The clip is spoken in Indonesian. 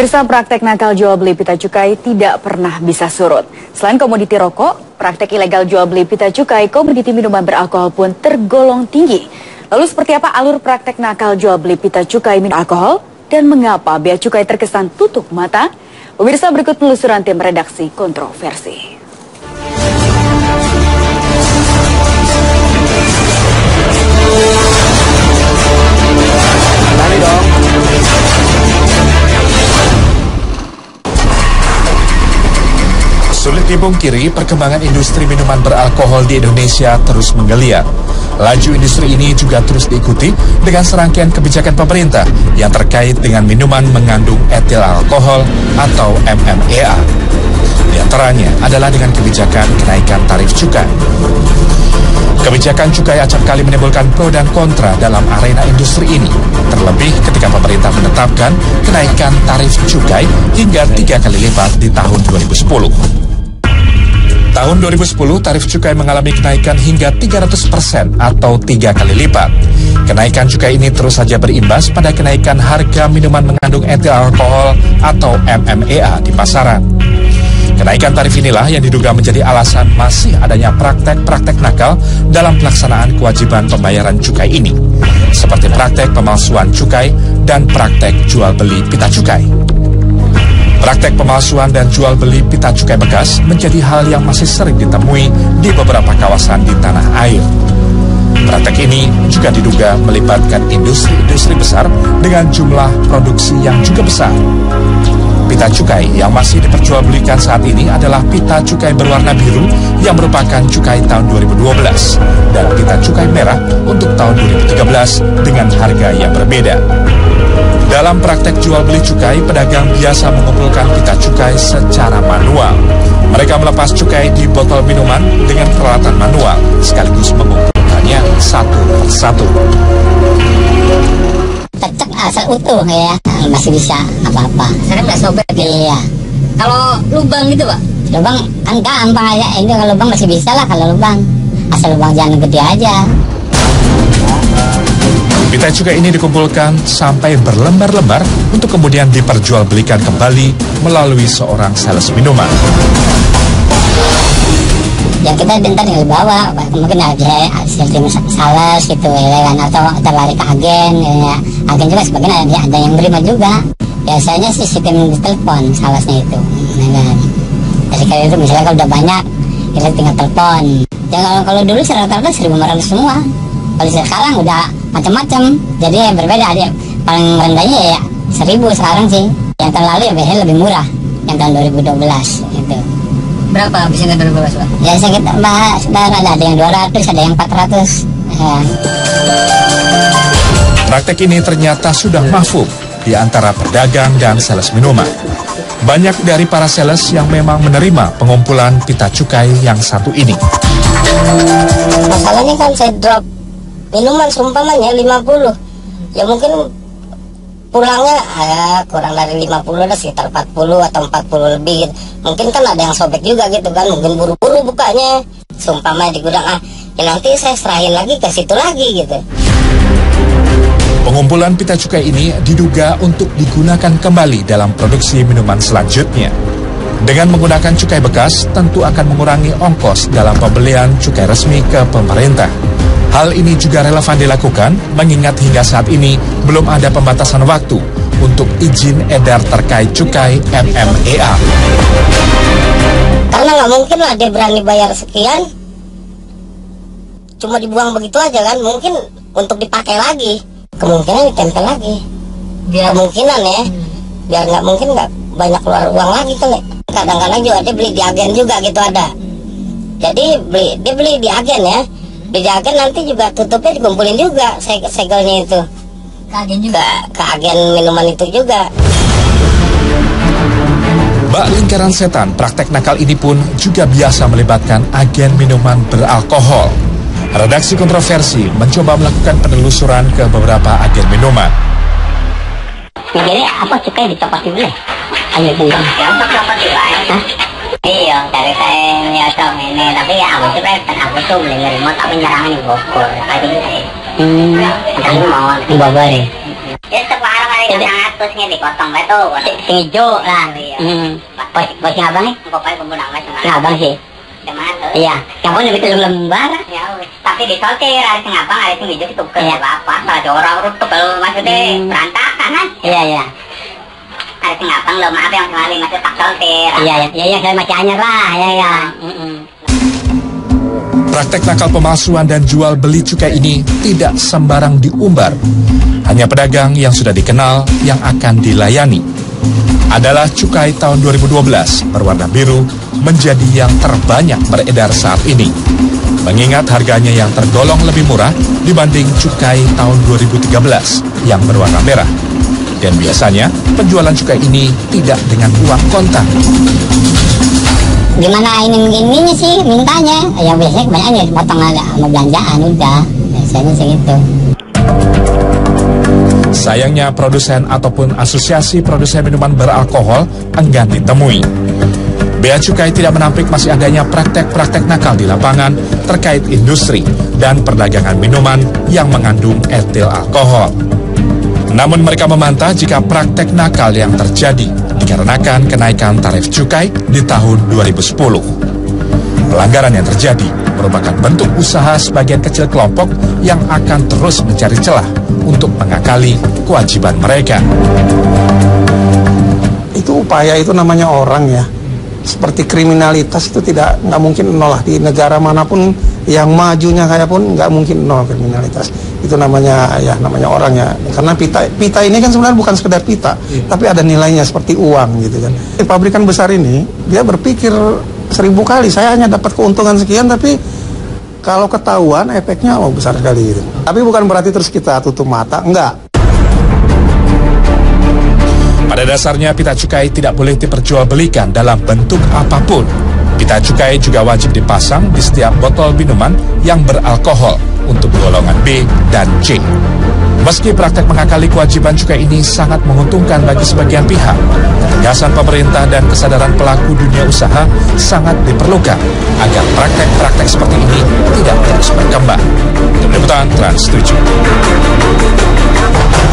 Pemirsa, praktek nakal jual beli pita cukai tidak pernah bisa surut. Selain komoditi rokok, praktek ilegal jual beli pita cukai, komoditi minuman beralkohol pun tergolong tinggi. Lalu seperti apa alur praktek nakal jual beli pita cukai minuman alkohol dan mengapa bea cukai terkesan tutup mata? Pemirsa, berikut penelusuran tim redaksi Kontroversi. Sulit dipungkiri, perkembangan industri minuman beralkohol di Indonesia terus menggeliat. Laju industri ini juga terus diikuti dengan serangkaian kebijakan pemerintah yang terkait dengan minuman mengandung etil alkohol atau MMEA. Di antaranya adalah dengan kebijakan kenaikan tarif cukai. Kebijakan cukai acap kali menimbulkan pro dan kontra dalam arena industri ini. Terlebih ketika pemerintah menetapkan kenaikan tarif cukai hingga 3 kali lipat di tahun 2010. Tahun 2010, tarif cukai mengalami kenaikan hingga 300% atau 3 kali lipat. Kenaikan cukai ini terus saja berimbas pada kenaikan harga minuman mengandung etil alkohol atau MMEA di pasaran. Kenaikan tarif inilah yang diduga menjadi alasan masih adanya praktek-praktek nakal dalam pelaksanaan kewajiban pembayaran cukai ini, seperti praktek pemalsuan cukai dan praktek jual beli pita cukai. Praktek pemalsuan dan jual beli pita cukai bekas menjadi hal yang masih sering ditemui di beberapa kawasan di tanah air. Praktek ini juga diduga melibatkan industri-industri besar dengan jumlah produksi yang juga besar. Pita cukai yang masih diperjualbelikan saat ini adalah pita cukai berwarna biru yang merupakan cukai tahun 2012 dan pita cukai merah untuk tahun 2013 dengan harga yang berbeda. Dalam praktek jual beli cukai, pedagang biasa mengumpulkan pita cukai secara manual. Mereka melepas cukai di botol minuman dengan peralatan manual, sekaligus mengumpulkannya satu persatu. Cecek asal utuh ya, masih bisa apa-apa. Saya nggak sobek ya? Iya. Kalau lubang gitu Pak? Lubang kan gampang aja, ini kalau lubang masih bisa lah kalau lubang. Asal lubang jangan gede aja. Pita cukai ini dikumpulkan sampai berlembar-lembar untuk kemudian diperjualbelikan kembali melalui seorang sales minuman. Ya kita bentar yang bawa, mungkin ada sistem sales gitu ya kan, atau terlari ke agen ya. Agen juga sebagian ada yang terima juga. Biasanya sih sistem di telepon salesnya itu ya kan. Jadi kalau itu misalnya kalau udah banyak kita tinggal telepon. Ya kalau dulu rata-rata 1.500 semua. Kalau sekarang udah macam-macam, jadi berbeda. Ada paling rendahnya ya 1.000 sekarang sih. Yang tahun lalu ya biasanya lebih murah, yang tahun 2012 itu. Berapa biasanya 2012 Pak? Biasanya kita sudah ada yang 200, ada yang 400 ya. Praktek ini ternyata sudah mahfum di antara pedagang dan sales minuman. Banyak dari para sales yang memang menerima pengumpulan pita cukai yang satu ini. Masalahnya kan saya drop minuman seumpamanya 50, ya mungkin pulangnya kurang dari 50, ada sekitar 40 atau 40 lebih gitu. Mungkin kan ada yang sobek juga gitu kan, mungkin buru-buru bukanya seumpamanya di gudang, ya nanti saya serahin lagi ke situ lagi gitu. Pengumpulan pita cukai ini diduga untuk digunakan kembali dalam produksi minuman selanjutnya. Dengan menggunakan cukai bekas, tentu akan mengurangi ongkos dalam pembelian cukai resmi ke pemerintah. Hal ini juga relevan dilakukan, mengingat hingga saat ini belum ada pembatasan waktu untuk izin edar terkait cukai MMEA. Karena nggak mungkin lah dia berani bayar sekian, cuma dibuang begitu aja kan, mungkin untuk dipakai lagi, kemungkinan ditempel lagi. Kemungkinan ya, biar nggak mungkin nggak banyak keluar uang lagi kan ya. Kadang-kadang juga dia beli di agen juga gitu ada. Jadi dia beli di agen ya. Di agen nanti juga tutupnya dikumpulin juga segelnya itu. Ke agen juga? Ke agen minuman itu juga. Bak lingkaran setan, praktek nakal ini pun juga biasa melibatkan agen minuman beralkohol. Redaksi Kontroversi mencoba melakukan penelusuran ke beberapa agen minuman. Jadi apa cukai dicopot dulu ya? Ayo tentang. Ya untuk copot juga ya. Iya, dari saya nyosong ini, tapi ya aku tuh aku tuh beli remote tapi nyerangin di Bogor, tadi Di Bogor ya? ya separah kali 100-nya dipotong itu. Sing hijau lah. Bos sing abang nih? Pokoknya pembunuh sing abang sih. Iya, yang pun lebih lembar. Ya, tapi disortir ada sing abang, ada sing hijau ditukar. Ya apa? Ada orang urut kalau maksudnya berantakan kan? Iya. Ada sing abang lo maaf yang sekali masih tak sortir. Iya, saya masih anyar lah, ya. Praktek nakal pemalsuan dan jual beli cukai ini tidak sembarang diumbar. Hanya pedagang yang sudah dikenal yang akan dilayani. Adalah cukai tahun 2012 berwarna biru menjadi yang terbanyak beredar saat ini. Mengingat harganya yang tergolong lebih murah dibanding cukai tahun 2013 yang berwarna merah. Dan biasanya penjualan cukai ini tidak dengan uang kontan. Gimana ininya sih mintanya? Ya biasanya kebanyakan ya potong aja sama belanjaan udah. Biasanya segitu. Sayangnya produsen ataupun asosiasi produsen minuman beralkohol enggan ditemui. Bea Cukai tidak menampik masih adanya praktek-praktek nakal di lapangan terkait industri dan perdagangan minuman yang mengandung etil alkohol. Namun mereka membantah jika praktek nakal yang terjadi dikarenakan kenaikan tarif cukai di tahun 2010. Pelanggaran yang terjadi merupakan bentuk usaha sebagian kecil kelompok yang akan terus mencari celah untuk mengakali kewajiban mereka. Itu upaya, itu namanya orang ya. Seperti kriminalitas itu nggak mungkin nol lah. Di negara manapun yang majunya kayak pun nggak mungkin nol kriminalitas. Itu namanya orang ya. Karena pita ini kan sebenarnya bukan sekedar pita, tapi ada nilainya seperti uang gitu kan. Pabrikan besar ini dia berpikir 1000 kali, saya hanya dapat keuntungan sekian, tapi kalau ketahuan efeknya besar sekali gitu. Tapi bukan berarti terus kita tutup mata, enggak. Pada dasarnya pita cukai tidak boleh diperjualbelikan dalam bentuk apapun. Pita cukai juga wajib dipasang di setiap botol minuman yang beralkohol untuk golongan B dan C. Meski praktek mengakali kewajiban cukai ini sangat menguntungkan bagi sebagian pihak, ketegasan pemerintah dan kesadaran pelaku dunia usaha sangat diperlukan agar praktek-praktek seperti ini tidak terus berkembang. Tim Liputan Trans 7.